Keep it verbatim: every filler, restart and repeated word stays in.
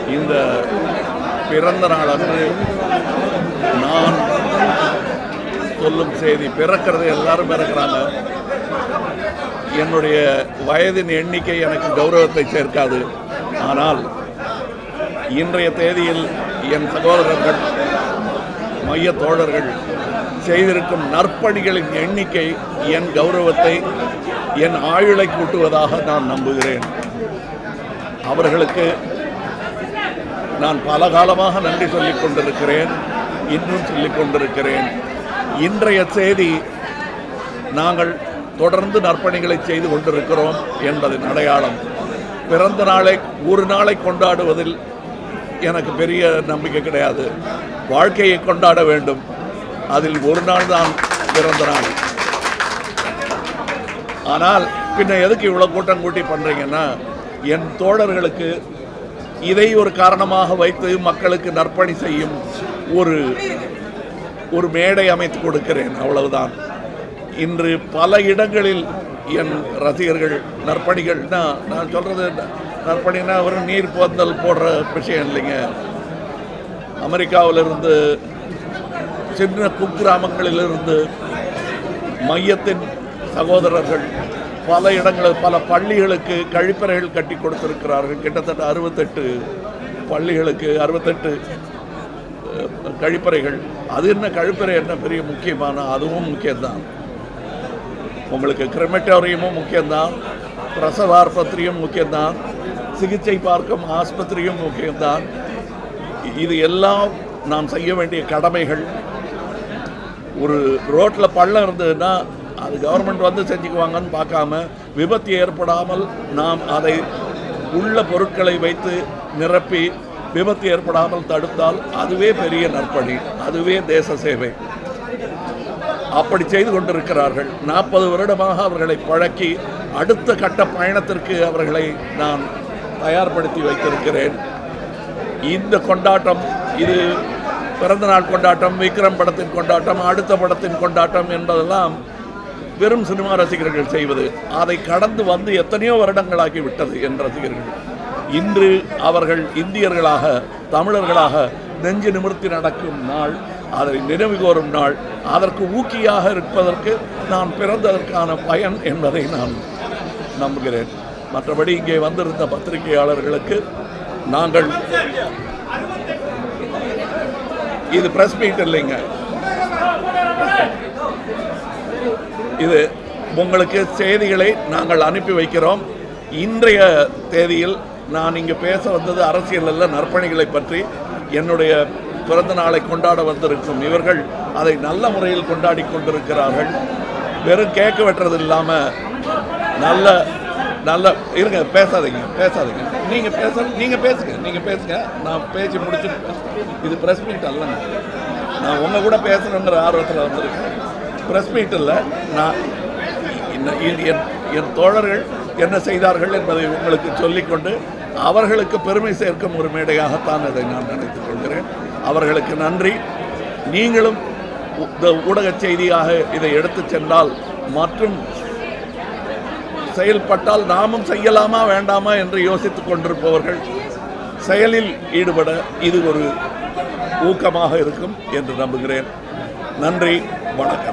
இந்த பிறந்த நாள் அன்று நான் சொல்லும் செய்தி, பிறக்கிறது எல்லாரும் பிறக்கிறாங்க. என்னுடைய வயதின் எண்ணிக்கை எனக்கு கௌரவத்தை சேர்க்காது. ஆனால் இன்றைய தேதியில் என் சகோதரர்கள், மைய தோழர்கள் செய்திருக்கும் நற்பணிகளின் எண்ணிக்கை என் கௌரவத்தை, என் ஆயுளை கூட்டுவதாக நான் நம்புகிறேன். அவர்களுக்கு நான் பல காலமாக நன்றி சொல்லிக் கொண்டிருக்கிறேன், இன்னும் சொல்லிக் கொண்டிருக்கிறேன். இன்றைய செய்தி நாங்கள் தொடர்ந்து நற்பணிகளை செய்து கொண்டிருக்கிறோம் என்பதன் அடையாளம். பிறந்த நாளை ஒரு நாளை கொண்டாடுவதில் எனக்கு பெரிய நம்பிக்கை கிடையாது. வாழ்க்கையை கொண்டாட வேண்டும். அதில் ஒரு நாள் தான் பிறந்த நாள். ஆனால் பின்ன எதுக்கு இவ்வளோ கூட்டம் கூட்டி பண்ணுறீங்கன்னா, என் தோழர்களுக்கு இதை ஒரு காரணமாக வைத்து மக்களுக்கு நற்பணி செய்யும் ஒரு ஒரு மேடை அமைத்து கொடுக்கிறேன், அவ்வளவுதான். இன்று பல இடங்களில் என் ரசிகர்கள் நற்பணிகள்னா, நான் சொல்கிறது நற்பணினா ஒரு நீர் போந்தல் போடுற விஷயம் இல்லைங்க. அமெரிக்காவிலிருந்து, சின்ன குக்கிராமங்களிலிருந்து மையத்தின் சகோதரர்கள் பல இடங்களில் பல பள்ளிகளுக்கு கழிப்பறைகள் கட்டி கொடுத்திருக்கிறார்கள். கிட்டத்தட்ட அறுபத்தெட்டு பள்ளிகளுக்கு அறுபத்தெட்டு கழிப்பறைகள். அது என்ன கழிப்பறை என்ன பெரிய முக்கியமான, அதுவும் முக்கியம்தான். உங்களுக்கு கிரெமட்டோரியமும் முக்கியம்தான், பிரசவ ஆஸ்பத்திரியும் முக்கியம்தான், சிகிச்சை பார்க்கும் ஆஸ்பத்திரியும் முக்கியம்தான். இது எல்லாம் நாம் செய்ய வேண்டிய கடமைகள். ஒரு ரோட்டில் பள்ளம் இருந்ததுன்னா அது கவர்மெண்ட் வந்து செஞ்சுக்குவாங்கன்னு பார்க்காம, விபத்து ஏற்படாமல் நாம் அதை உள்ள பொருட்களை வைத்து நிரப்பி விபத்து ஏற்படாமல் தடுத்தால் அதுவே பெரிய நற்பணி, அதுவே தேச சேவை. அப்படி செய்து கொண்டிருக்கிறார்கள். நாற்பது வருடமாக அவர்களை பழக்கி அடுத்த கட்ட பயணத்திற்கு அவர்களை நான் தயார்படுத்தி வைத்திருக்கிறேன். இந்த கொண்டாட்டம், இது பிறந்தநாள் கொண்டாட்டம், விக்ரம் படத்தின் கொண்டாட்டம், அடுத்த படத்தின் கொண்டாட்டம் என்பதெல்லாம் வெறும் சினிமா ரசிகர்கள் செய்வது. அதை கடந்து வந்து எத்தனையோ வருடங்களாகி விட்டது என் ரசிகர்கள். இன்று அவர்கள் இந்தியர்களாக, தமிழர்களாக நெஞ்சு நிமிர்த்தி நடக்கும் நாள், அதை நினைவு கோரும் நாள். அதற்கு ஊக்கியாக இருப்பதற்கு நான் பிறந்ததற்கான பயன் என்பதை நான் நம்புகிறேன். மற்றபடி இங்கே வந்திருந்த பத்திரிகையாளர்களுக்கு நாங்கள், இது பிரஸ் மீட் இல்லைங்க, இது உங்களுக்கு செய்திகளை நாங்கள் அனுப்பி வைக்கிறோம். இன்றைய தேதியில் நான் இங்கே பேச வந்தது அரசியல் அல்ல, நற்பணிகளை பற்றி. என்னுடைய பிறந்த நாளை கொண்டாட வந்திருக்கும் இவர்கள் அதை நல்ல முறையில் கொண்டாடி கொண்டிருக்கிறார்கள். வெறும் கேட்க வெட்டுறது இல்லாமல் நல்ல நல்ல இருங்க, பேசாதீங்க பேசாதீங்க நீங்கள் பேச நீங்கள் பேசுங்க நீங்கள் பேசுங்க நான் பேசி முடிச்சு, இது ப்ரெஸ் மீட் அல்லங்க. நான் உங்கள் கூட பேசணுங்கிற ஆர்வத்தில் வந்திருக்கேன். ப்ரெஸ் மீட் இல்லை. நான் என் என் தோழர்கள் என்ன செய்தார்கள் என்பதை உங்களுக்கு சொல்லிக்கொண்டு அவர்களுக்கு பெருமை சேர்க்கும் ஒரு மேடையாகத்தான் இதை நான் நினைத்துக் கொள்கிறேன். அவர்களுக்கு நன்றி. நீங்களும் ஊடக செய்தியாக இதை எடுத்து சென்றால் மற்றும் செயல்பட்டால் நாமும் செய்யலாமா வேண்டாமா என்று யோசித்துக் கொண்டிருப்பவர்கள் செயலில் ஈடுபட இது ஒரு ஊக்கமாக இருக்கும் என்று நம்புகிறேன். நன்றி, வணக்கம்.